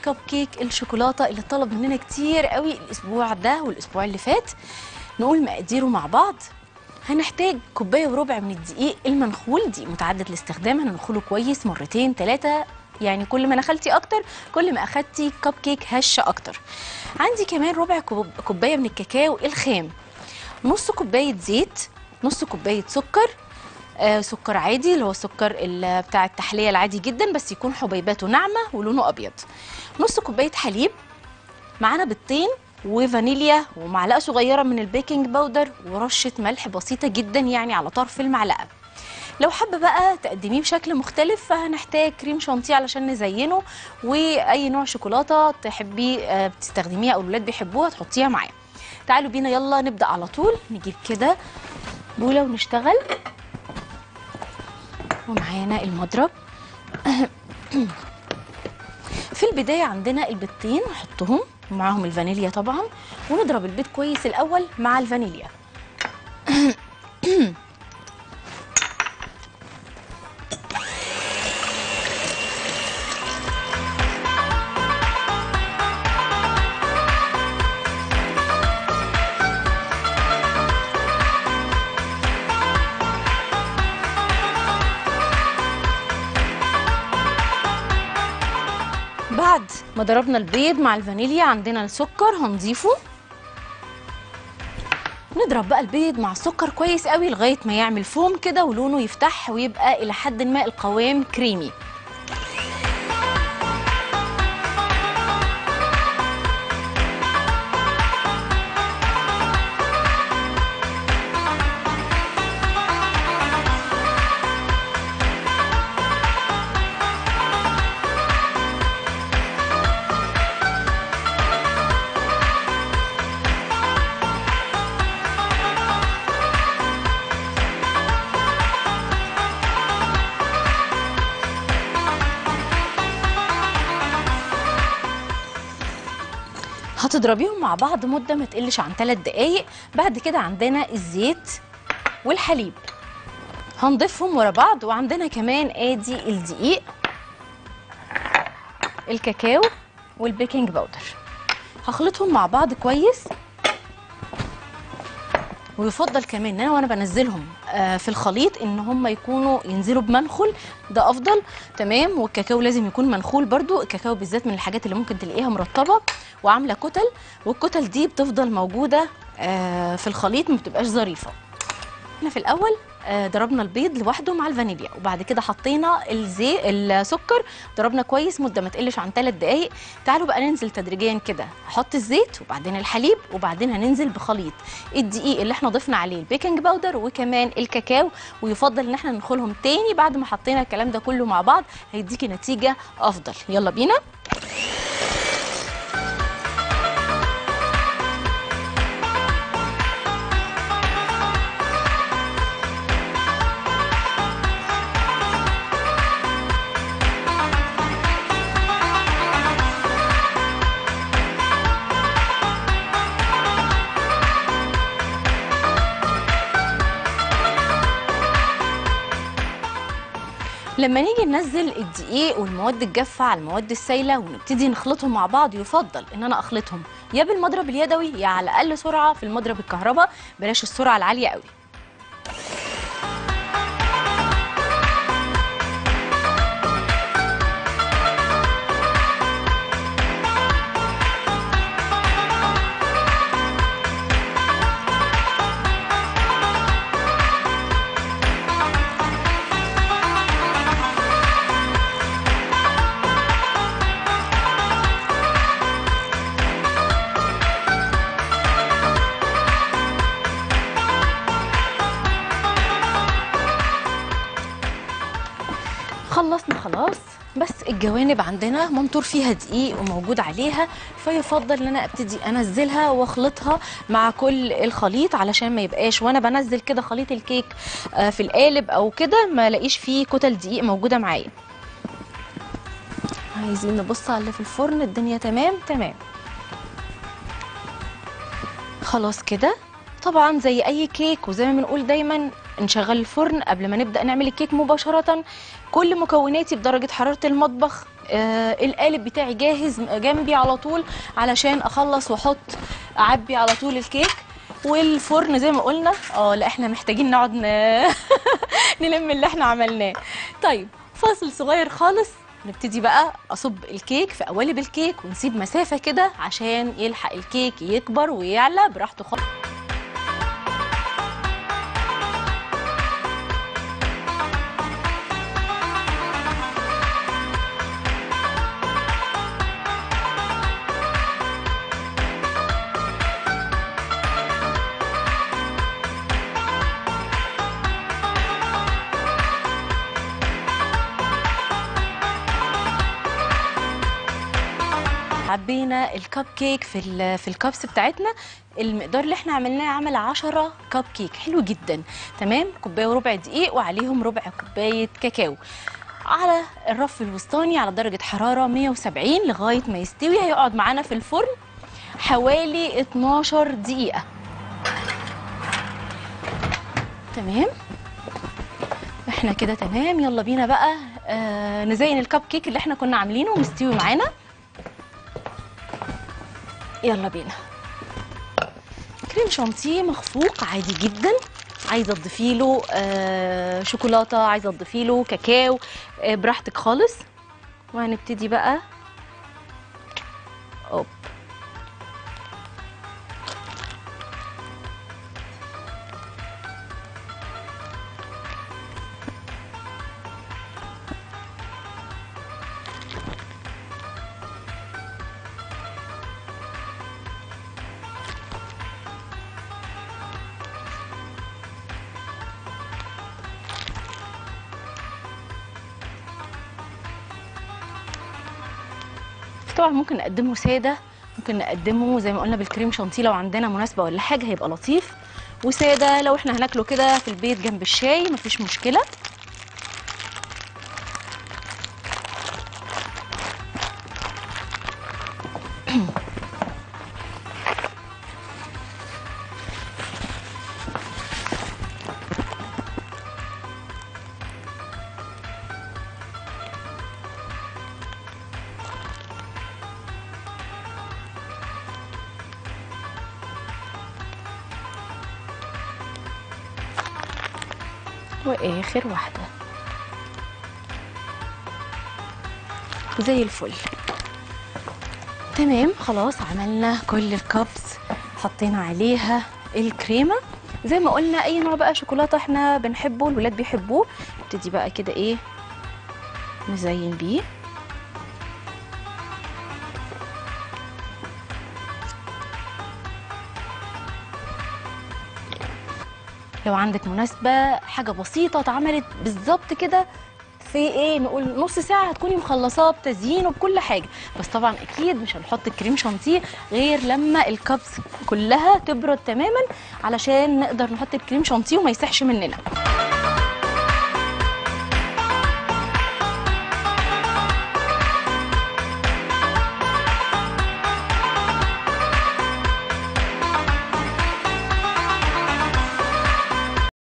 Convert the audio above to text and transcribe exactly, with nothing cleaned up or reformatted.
كب كيك الشوكولاته اللي طلب مننا كتير قوي الاسبوع ده والاسبوع اللي فات. نقول مقاديره مع بعض. هنحتاج كوبايه وربع من الدقيق المنخول، دقيق متعدد الاستخدام، هننخله كويس مرتين ثلاثه، يعني كل ما نخلتي اكتر كل ما اخدتي كب كيك هشه اكتر. عندي كمان ربع كوبايه من الكاكاو الخام، نص كوبايه زيت، نص كوبايه سكر، آه سكر عادي اللي هو السكر بتاع التحليه العادي جدا بس يكون حبيباته ناعمه ولونه ابيض، نص كوبايه حليب، معانا بيضتين وفانيليا ومعلقه صغيره من البيكنج باودر ورشه ملح بسيطه جدا يعني على طرف المعلقه. لو حابه بقى تقدميه بشكل مختلف فهنحتاج كريم شانتيه علشان نزينه، واي نوع شوكولاته تحبي آه بتستخدميها او الولاد بيحبوها تحطيها معاه. تعالوا بينا يلا نبدا على طول. نجيب كده بوله ونشتغل، ومعانا المضرب. في البدايه عندنا البيضتين نحطهم ومعاهم الفانيليا طبعا، ونضرب البيض كويس الاول مع الفانيليا. بعد ما ضربنا البيض مع الفانيليا عندنا السكر هنضيفه. نضرب بقى البيض مع السكر كويس قوي لغايه ما يعمل فوم كده ولونه يفتح ويبقى الى حد ما القوام كريمي. هتضربيهم مع بعض مده ما تقلش عن ثلاث دقايق. بعد كده عندنا الزيت والحليب هنضيفهم ورا بعض، وعندنا كمان ادي الدقيق، الكاكاو والبيكنج باودر. هخلطهم مع بعض كويس، ويفضل كمان ان انا وانا بنزلهم في الخليط ان هم يكونوا ينزلوا بمنخل، ده افضل. تمام. والكاكاو لازم يكون منخول برضو، الكاكاو بالذات من الحاجات اللي ممكن تلاقيها مرطبه وعامله كتل، والكتل دي بتفضل موجوده في الخليط ما بتبقاش ظريفه. احنا في الاول ضربنا البيض لوحده مع الفانيليا، وبعد كده حطينا الزيت السكر، ضربنا كويس مده ما تقلش عن ثلاث دقائق. تعالوا بقى ننزل تدريجيا كده، هحط الزيت وبعدين الحليب وبعدين هننزل بخليط الدقيق اللي احنا ضفنا عليه البيكنج باودر وكمان الكاكاو، ويفضل ان احنا ندخلهم تاني بعد ما حطينا الكلام ده كله مع بعض، هيديكي نتيجه افضل. يلا بينا. لما نيجي ننزل الدقيق والمواد الجافه على المواد السائله ونبتدي نخلطهم مع بعض، يفضل ان انا اخلطهم يا بالمضرب اليدوي يا على الاقل سرعه في المضرب الكهرباء، بلاش السرعه العاليه قوي. خلصنا خلاص، بس الجوانب عندنا منطور فيها دقيق وموجود عليها، فيفضل ان انا ابتدي انزلها واخلطها مع كل الخليط علشان ما يبقاش وانا بنزل كده خليط الكيك في القالب او كده ما الاقيش فيه كتل دقيق موجوده معايا. عايزين نبص على اللي في الفرن، الدنيا تمام تمام. خلاص كده. طبعا زي اي كيك وزي ما بنقول دايما نشغل الفرن قبل ما نبدا نعمل الكيك مباشره. كل مكوناتي بدرجه حراره المطبخ آه القالب بتاعي جاهز جنبي على طول علشان اخلص واحط اعبي على طول الكيك. والفرن زي ما قلنا اه لا احنا محتاجين نقعد ن... نلم اللي احنا عملناه. طيب فاصل صغير خالص، نبتدي بقى اصب الكيك في قوالب الكيك ونسيب مسافه كده عشان يلحق الكيك يكبر ويعلى براحته خالص. عبينا الكب كيك في ال في الكبس بتاعتنا. المقدار اللي احنا عملناه عمل عشرة كب كيك، حلو جدا. تمام، كوبايه وربع دقيق وعليهم ربع كوبايه كاكاو على الرف الوسطاني على درجه حراره مية وسبعين لغايه ما يستوي. هيقعد معانا في الفرن حوالي اتناشر دقيقه. تمام، احنا كده تمام. يلا بينا بقى آه نزين الكب كيك اللي احنا كنا عاملينه مستوي معانا. يلا بينا. كريم شانتيه مخفوق عادي جدا، عايزه تضيفي له آه شوكولاته، عايزه تضيفي له كاكاو، آه براحتك خالص. وهنبتدي بقى اوب طبعا ممكن نقدمه ساده، ممكن نقدمه زي ما قلنا بالكريم شانتيه لو عندنا مناسبه ولا حاجه هيبقى لطيف، وساده لو احنا هناكله كده في البيت جنب الشاي مفيش مشكله. واخر واحده زي الفل. تمام خلاص، عملنا كل الكبس، حطينا عليها الكريمه زي ما قلنا. اي نوع بقى شوكولاته احنا بنحبه الولاد بيحبوه، نبتدي بقى كده ايه نزين بيه. لو عندك مناسبة حاجة بسيطة اتعملت بالظبط كده في ايه نقول نص ساعة هتكوني مخلصاه بتزيينه بكل حاجة، بس طبعا اكيد مش هنحط الكريم شانتيه غير لما الكبس كلها تبرد تماما علشان نقدر نحط الكريم شانتيه وما يسحش مننا.